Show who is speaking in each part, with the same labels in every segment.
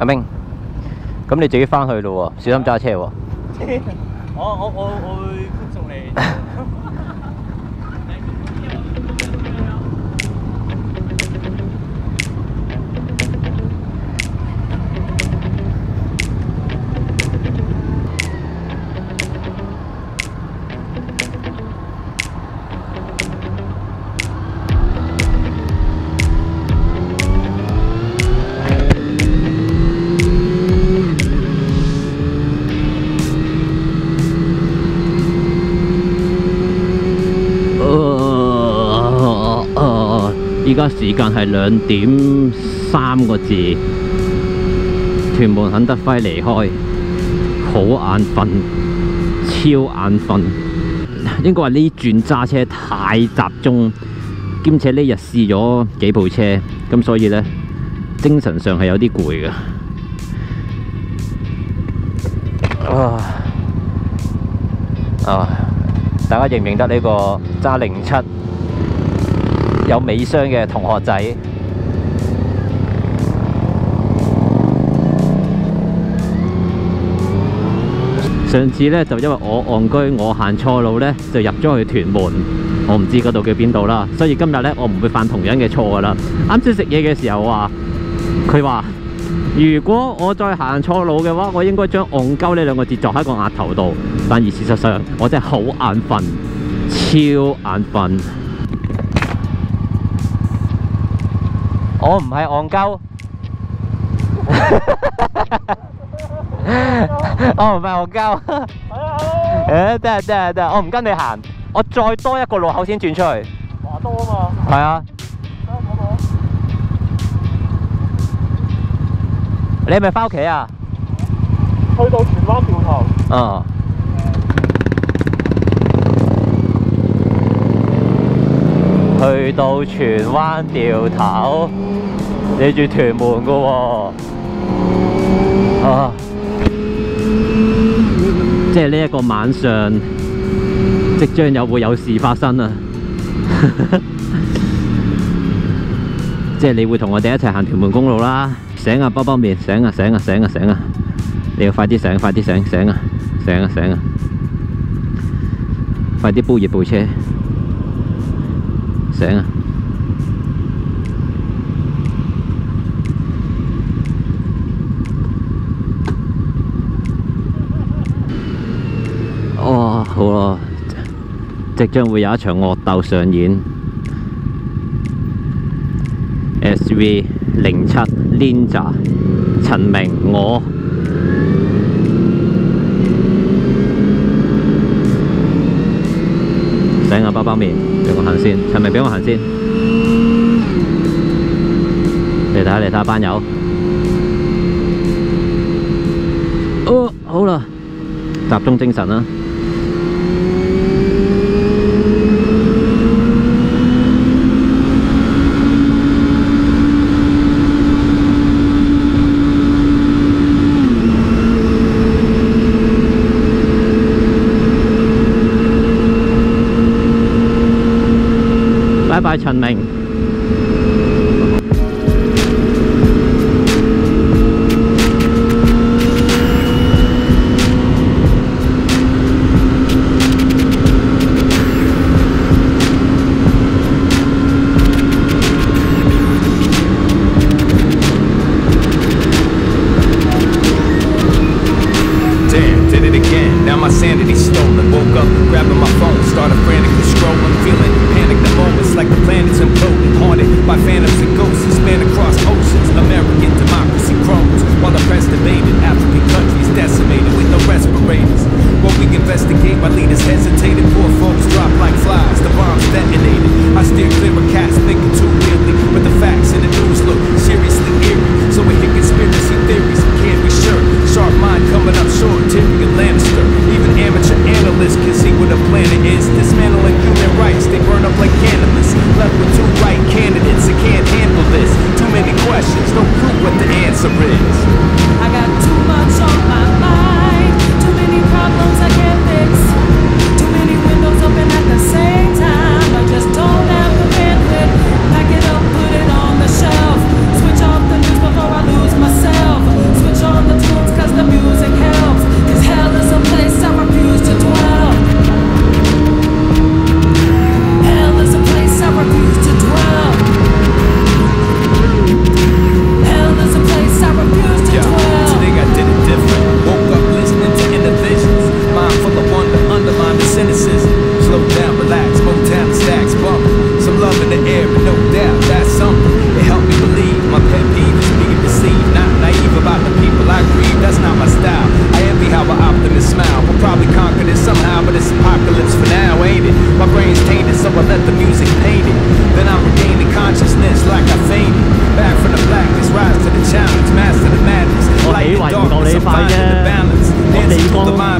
Speaker 1: 阿明，咁你自己翻去咯喎，小心揸車喎。
Speaker 2: 我會歡送你。
Speaker 1: 依家時間係2點3個字，屯門肯德輝離開，好眼瞓，超眼瞓。應該話呢轉揸車太集中，兼且呢日試咗幾部車，咁所以呢精神上係有啲攰嘅。大家認唔認得呢個揸07？有尾箱嘅同學仔，上次呢，就因為我戇居，我行錯路呢，就入咗去屯門，我唔知嗰度叫邊度啦，所以今日呢，我唔會犯同樣嘅錯噶啦。啱先食嘢嘅時候話，佢話如果我再行錯路嘅話，我應該將戇鳩呢2個字作喺個額頭度，但而事實上我真係好眼瞓，超眼瞓。我唔係戇鳩，我唔係戇鳩。得，我唔跟你行，我再多一個路口先轉出去。
Speaker 2: 話多啊嘛。
Speaker 1: 係啊。你係咪返屋企啊？
Speaker 2: 去到荃灣掉頭。
Speaker 1: 去到荃灣掉頭，你住屯門噶喎，即係呢一個晚上，即將又會有事發生啊！即係你會同我哋一齊行屯門公路啦，醒啊，包包面，醒啊！你要快啲醒，醒啊！快啲煲熱部車。醒啊！好啦，即將會有一場惡鬥上演。SV07 Ninja 陳明我。醒啊，包包面，俾我行先，陳明俾我行先。嚟睇下班友。好啦，集中精神啦。拜拜，陳明。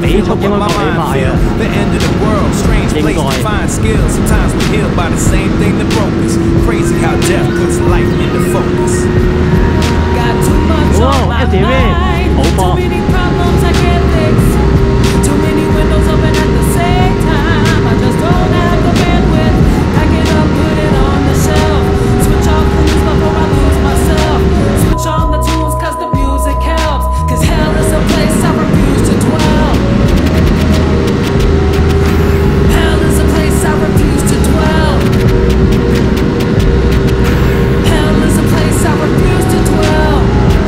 Speaker 1: 比速應該冇你快啊。
Speaker 3: The end of the world, strange place to find skills. Sometimes we're healed by the same thing that broke us. Crazy how death puts light into focus.
Speaker 4: Got too much on my mind. Too many problems I can't fix. Too many windows open at the same time. I just don't have the bandwidth. Pack it up, put it on the shelf. Switch off the news before I lose myself. Switch on the tunes cause the music helps. Cause hell is a place I refuse to dwell. Hell is a place I refuse to dwell. Hell is a place I refuse to dwell.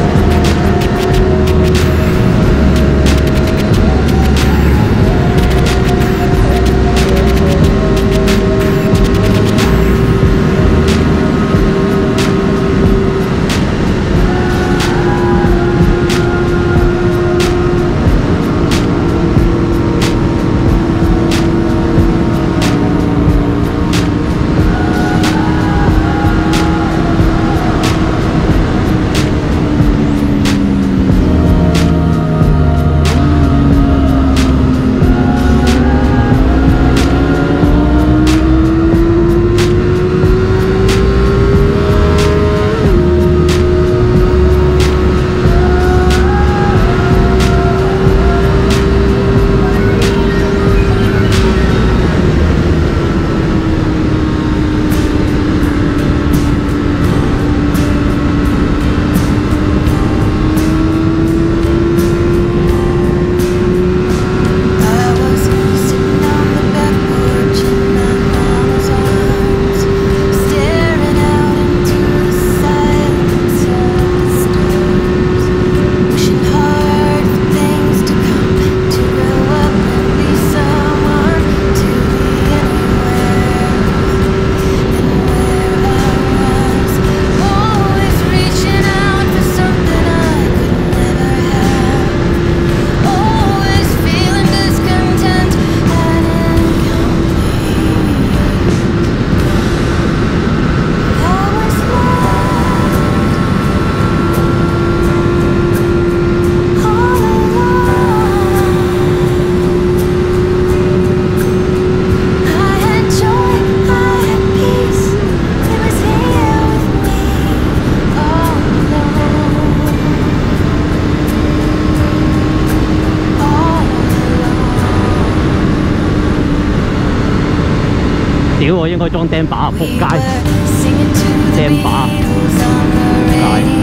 Speaker 1: 屌！我應該裝釘把啊！仆街！釘把，仆街！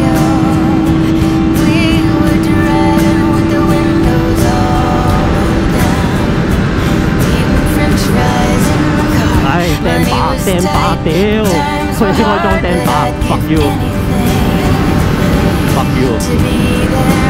Speaker 1: 唉，釘把，釘把，屌！佢應該裝釘把 ，fuck you，fuck you。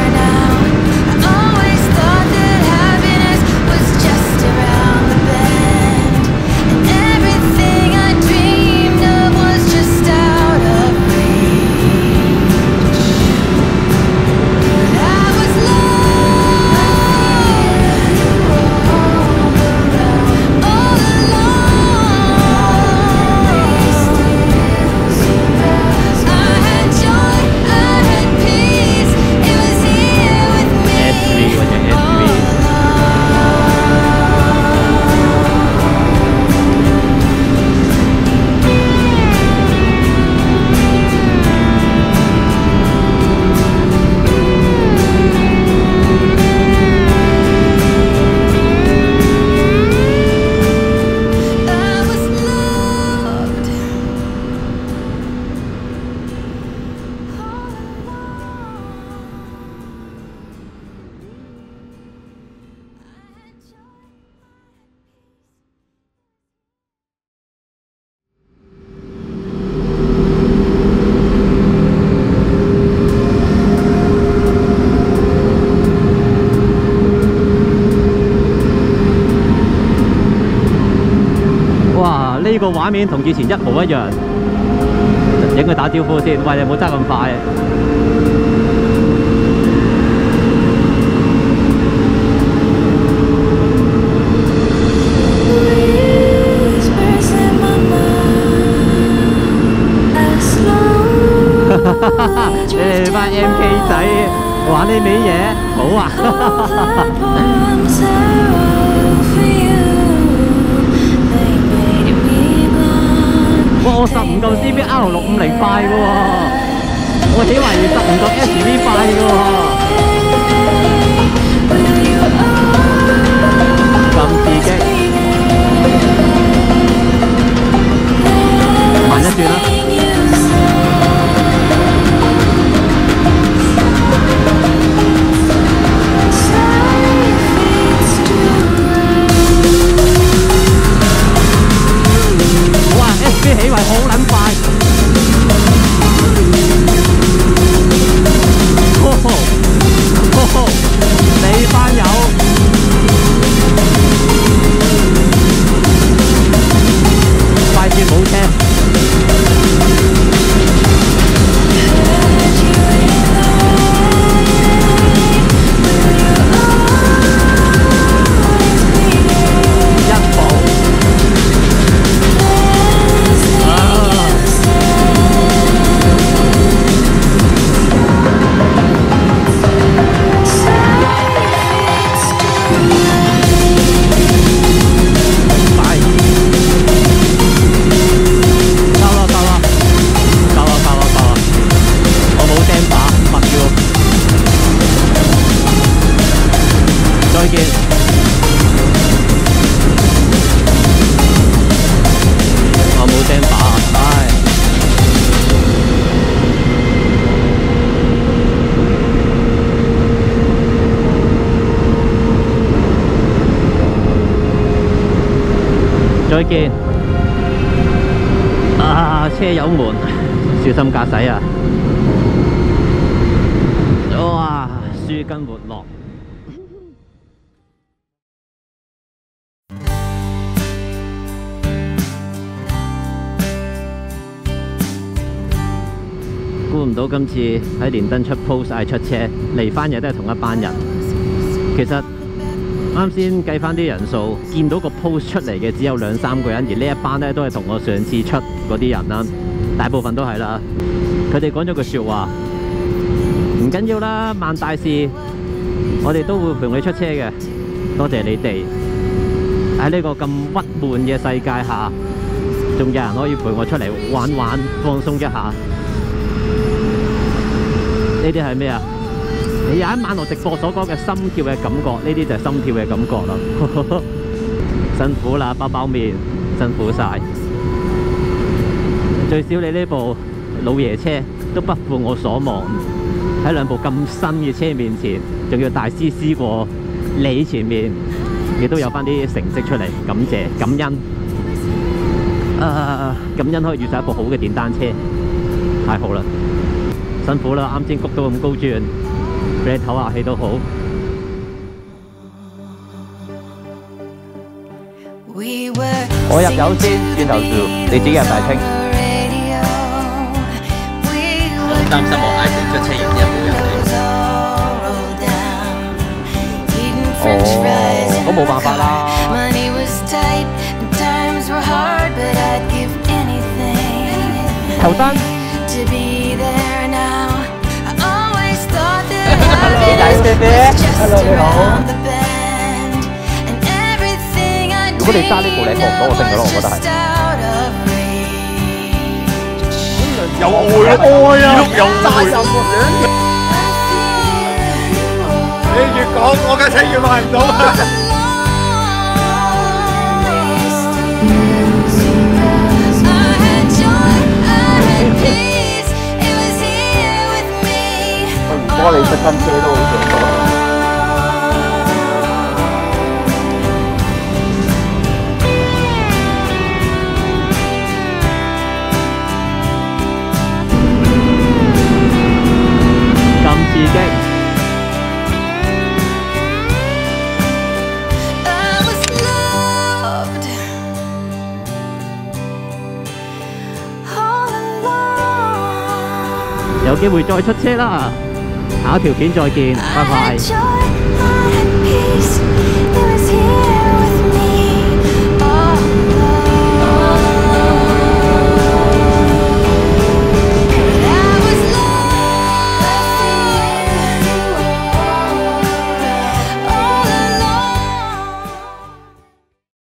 Speaker 1: 呢個畫面同以前一模一樣，影佢打招呼先。喂，你唔好揸咁快。你哋班 MK 仔。 玩呢味嘢，好啊！哇！我15嚿 CBR 650快嘅喎，我起懷疑15嚿 SV 快嘅喎，咁刺激！慢一轉啦。啲起圍好撚快，你班友快捷冇車，再見！啊，車油門，小心駕駛啊！哇，舒筋活絡。估唔到今次喺連登出 post 嗌出車，嚟翻嘢都係同一班人。其實啱先計翻啲人數，見到個 post 出嚟嘅只有2、3個人，而呢一班咧都係同我上次出嗰啲人啦，大部分都係啦。佢哋講咗句説話，唔緊要啦，萬大事，我哋都會陪你出車嘅。多謝你哋喺呢個咁鬱悶嘅世界下，仲有人可以陪我出嚟玩玩，放鬆一下。呢啲係咩啊？你有一晚我直播所講嘅心跳嘅感覺，呢啲就係心跳嘅感覺啦。辛苦啦，包包面，辛苦晒。最少你呢部老爺車都不負我所望，喺2部咁新嘅車面前，仲要大師師過你前面，亦都有翻啲成績出嚟，感謝感恩。感恩可以遇上一部好嘅電單車，太好啦！辛苦啦，啱先谷到咁高轉。俾你唞下氣都好。我入油先，轉頭住，你自己入大清。我擔心我嗌成出車然之後冇人嚟。哦，咁冇辦法啦。頭單。Hello， 你好。如果你揸呢部你放唔到我升咗咯，我覺得係。又會愛啊！又揸又你越講我架車越賣唔到啊！我哋出新車都好正多。咁刺激！有機會再出車啦！下一條片再見，拜拜。